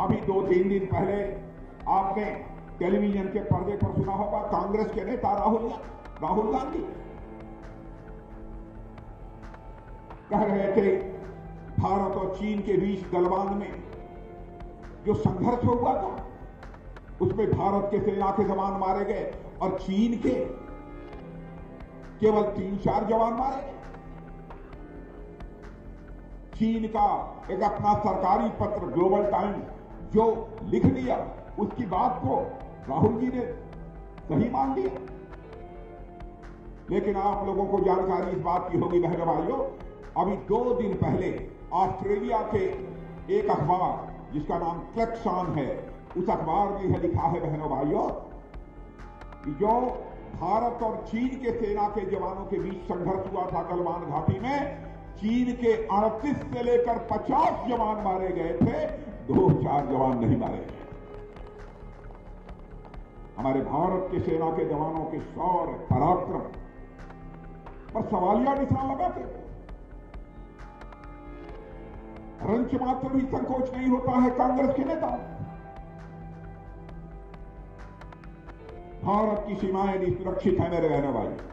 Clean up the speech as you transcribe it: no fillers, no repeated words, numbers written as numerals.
अभी 2-3 दिन पहले आपने टेलीविजन के पर्दे पर सुना होगा कांग्रेस के नेता राहुल गांधी कह रहे थे भारत और चीन के बीच गलवान में जो संघर्ष हुआ था उसमें भारत के सेना के जवान मारे गए और चीन के केवल 3-4 जवान मारे गए। चीन का एक अपना सरकारी पत्र ग्लोबल टाइम्स जो लिख दिया उसकी बात को राहुल जी ने सही मान लिया। लेकिन आप लोगों को जानकारी इस बात की होगी बहनों भाइयों, अभी 2 दिन पहले ऑस्ट्रेलिया के एक अखबार जिसका नाम क्लेक्सान है, उस अखबार में यह लिखा है बहनों भाइयों कि जो भारत और चीन के सेना के जवानों के बीच संघर्ष हुआ था गलवान घाटी में, चीन के 38 से लेकर 50 जवान मारे गए थे, 2-4 जवान नहीं मारे गए। हमारे भारत के सेना के जवानों के शौर्य पराक्रम पर सवालिया निशान लगाते थे। रंच मात्र भी संकोच नहीं होता है कांग्रेस के नेता। भारत की सीमाएं सुरक्षित है मेरे बहनों भाई।